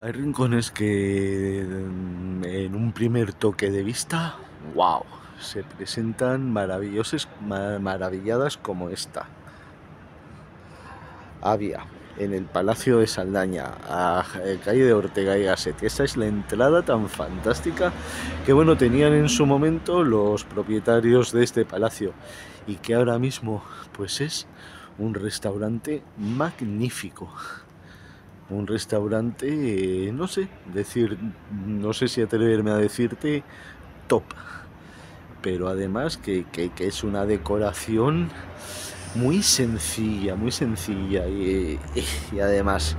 Hay rincones que en un primer toque de vista, wow, se presentan maravilladas como esta. Había en el Palacio de Saldaña, a calle de Ortega y Gasset. Esta es la entrada tan fantástica que bueno, tenían en su momento los propietarios de este palacio y que ahora mismo pues es un restaurante magnífico. Un restaurante, no sé si atreverme a decirte top, pero además que es una decoración muy sencilla y además,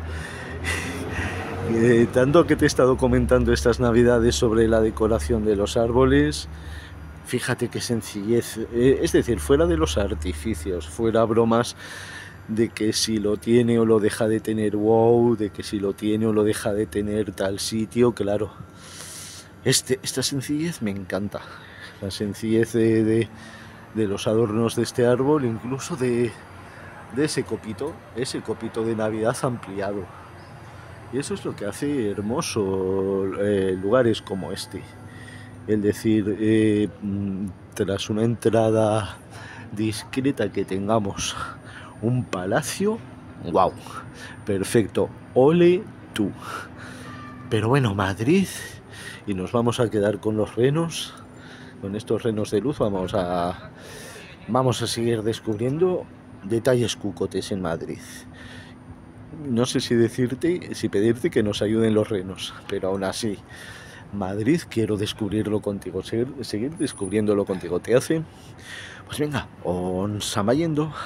tanto que te he estado comentando estas navidades sobre la decoración de los árboles, fíjate qué sencillez, es decir, fuera de los artificios, fuera bromas de que si lo tiene o lo deja de tener wow, de que si lo tiene o lo deja de tener tal sitio, claro. Esta sencillez me encanta, la sencillez de los adornos de este árbol, incluso de ese copito de Navidad ampliado. Y eso es lo que hace hermoso lugares como este. Es decir, tras una entrada discreta que tengamos un palacio, wow, perfecto, ole tú. Pero bueno, Madrid, y nos vamos a quedar con los renos, con estos renos de luz, vamos a seguir descubriendo detalles cucotes en Madrid. No sé si pedirte que nos ayuden los renos, pero aún así, Madrid quiero descubrirlo contigo, seguir descubriéndolo contigo. ¿Te hace? Pues venga, on sama yendo.